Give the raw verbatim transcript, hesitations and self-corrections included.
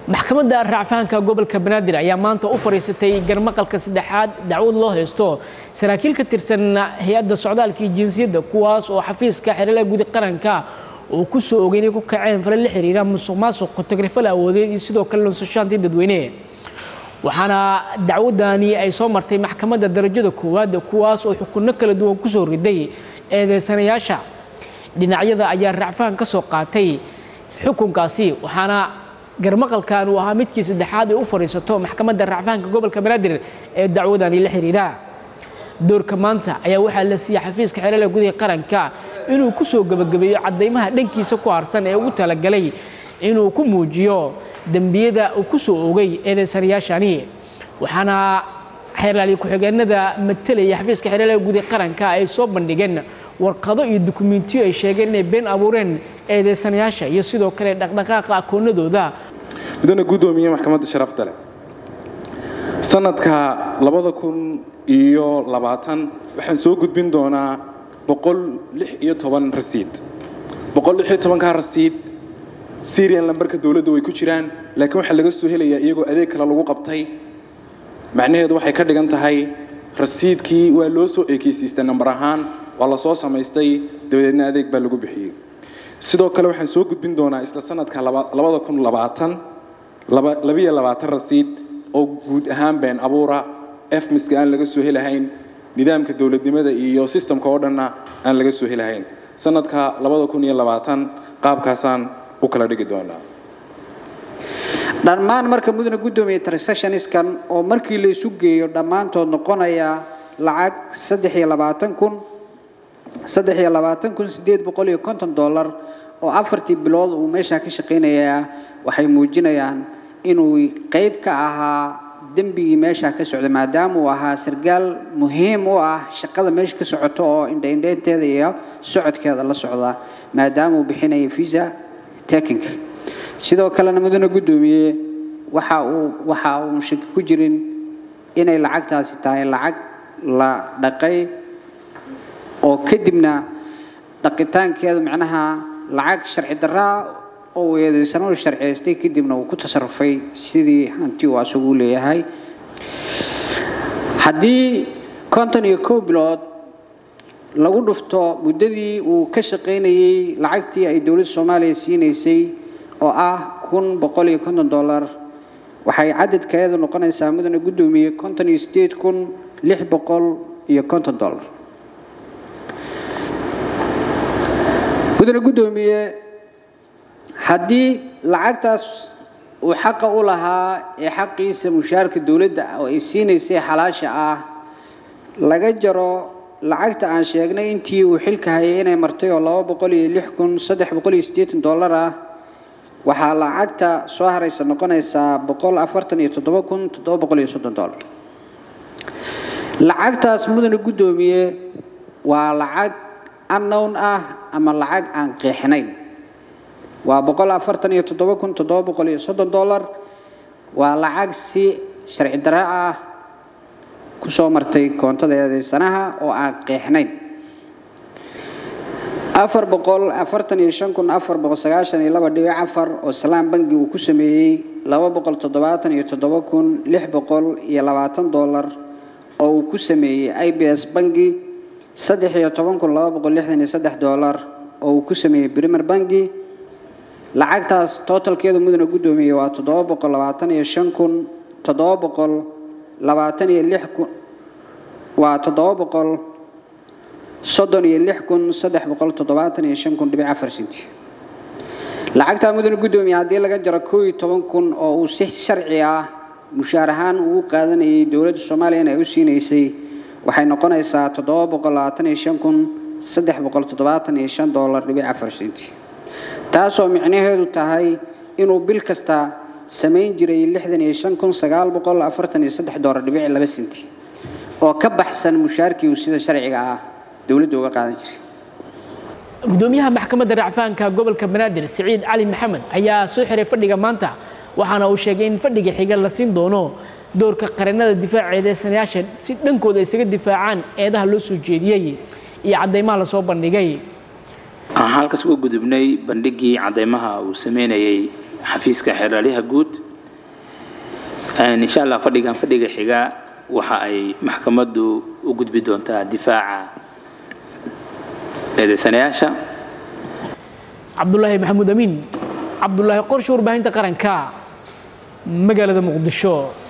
maxkamadda racfaanka gobolka Banaadir ayaa maanta u fariisatay garmaqalka saddexaad dacwad loo haysto saraakiil ka tirsan hay'adda socdaalka iyo jinsiyadda kuwaas oo xafiiska xiriirka guud qaranka oo ku soo ogeynay ku kaceen fal la xiriira musuqmaasuq tagrifal awoodeed iyo sidoo kale lunsashaantii dadweyne waxaana dacwadani ay soo martay maxkamadda darajada koowaad kuwaas oo xukunno kala duwan ku soo riday eedeysanayaasha dhinacyada ayaa racfaan ka soo qaatay xukunkaasi waxaana garmaqalkan uu ahaa midkii saddexaad ee u fariisato maxkamadda racfaanka gobolka Banaadir ee dacwadani la xiriira doorka maanta ayaa waxaa la siiyay xafiiska xiriirka guud qaranka inuu ku soo gabagabeeyo cadeymaha dhankiisa ku harsan ee ugu talagalay inuu ku muujiyo dambiyada uu ku soo oogay eedeysanayaashani waxaana xeerlaali ku-xigeenada matalaya xafiiska xiriirka guud qaranka ay soo bandhigeen warqado iyo dukumeentiyo ay sheegeen inay been abuureen eedeysanayaasha iyo sidoo kale dhaqdhaqaaqa akoonadooda midna gudoomiye maxkamadda sharafta leh sanadka labada kun iyo labaatan waxaan soo gudbin doonaa boqol lix iyo toban rasiid boqol lix iyo toban ka rasiid serial numberka dawladda way ku jiraan laakiin waxa laga soo helayaa iyagoo adeeg kale lagu qabtay macnaheedu waxay ka dhigan tahay rasiidkii waa loo soo eekaysiistay number ahaan waa la soo samaystay dabadeedna adeeg baa lagu bixiyay sidoo kale waxaan soo gudbin doonaa isla sanadka labada kun labaatan laba iyo labaatan rasiid oo guud ahaan been abuura f miska aan laga soo helahayn nidaamka dawladnimada iyo systemka oo dhanna aan laga soo helahayn sanadka labada kun iyo labaatan qaabkaasaan u kala dhigi doonaa dhammaan marka mudane gudoomiye transactionskan oo markii la isu geeyo dhammaantood noqonaya lacag saddex iyo labaatan kun saddex iyo labaatan kun sideed boqol iyo konton dollar oo afartii bilood uu meesha ka shaqeynaya waxay muujinayaan inuu qayb ka ahaa dambigii meesha ka socda maadaama uu ahaa sargaal muhiim u ah shaqada meesha ka socoto oo indhaynteeda iyo socodkeeda la socda maadaama uu bixinayo visa taking sidoo kale mudane gudoomiye waxa uu waxa uu shaki ku jirin inay lacagtaasi tahay lacag la dhaqay oo kadibna dhaqitaankeedu macnaha lacag sharci darro oo weedaysan oo sharciyeystay kadibna uu ku tasarrufay sidii hanti uu asagu leeyahay haddii konton iyo kow bilood lagu dhufto muddadii uu ka shaqeynayay lacagtii ay dawladda Soomaaliya siinaysay oo ah kun boqol iyo konton dollar waxay cadadkeedu noqonaysaa mudane gudoomiye konton iyo sideed kun lix boqol iyo konton dollar mudane gudoomiye haddii lacagtaas uu xaqa u lahaa ee xaqiisa mushaarka dawladda oo ay siinaysay xalaasha ah laga jaro lacagta aan sheegnay intii uu xilka hayay inay martay oo laba boqol iyo lix kun saddex boqol iyo siddeetan dollar ah waxaa lacagta soo haraysa noqonaysaa boqol afartan iyo toddoba kun toddoba boqol iyo soddon dollar lacagtaas mudane gudoomiye waa lacag unknown ah ama lacag aan qeexnayn waa boqol afartan iyo toddoba kun toddoba boqol iyo soddon dollar waa lacag si sharci darro ah ku soo martay koontadeeda sanaha oo aan qeexnayn afar boqol afartan iyo shan kun afar boqol sagaashan iyo laba dhibic afar oo salaam bangi uu ku sameeyay laba boqol toddobaatan iyo toddoba kun lix boqol iyo labaatan dollar oo uu ku sameeyay I B S bangi saddex iyo toban kun laba boqol lixdan iyo saddex dollar oo uu ku sameeyay Premier bangi lacagtaas totalkeedu mudane gudoomiye waa toddoba boqol labaatan iyo shan kun toddoba boqol labaatan iyo lix kun waa toddoba boqol soddon iyo lix kun saddex boqol toddobaatan iyo shan kun dhibic afar senti lacagta mudane gudoomiye haddii laga jaro kow iyo toban kun oo uu si sharci ah mushaar ahaan ugu qaadanayay dawladda Soomaaliya inay u siinaysay waxay noqonaysaa toddoba boqol labaatan iyo shan kun saddex boqol toddobaatan iyo shan dollar dhibic afar senti taasoo micnaheedu tahay inuu bil kasta sameyn jiray lixdan iyo shan kun sagaal boqol afartan iyo saddex dollar dhibic laba senti oo ka baxsan mushaarkii uu sida sharciga ah dawladda uga qaadan jiray gudoomiyaha maxkamadda racfaanka gobolka Banaadir Saciid Cali Maxamed ayaa soo xiray fadhiga maanta waxaana uu sheegay in fadhiga xiga la siin doono doorka qaranada difaaca eedeysanayaasha si dhankooda isaga difaacaan eedaha loo soo jeediyay iyo cadeymaha la soo bandhigay halkaas ugu gudubnay bandhigii cadeymaha uu sameynayay xafiiska xeeraliha guud إن شاء الله فديقان فديق حقا وحا أي محكمة وجود بدون دفاع هذا سنياشا عبد الله محمود أمين عبد الله قرش ورباهين تقرن كا مقالة مقدشو.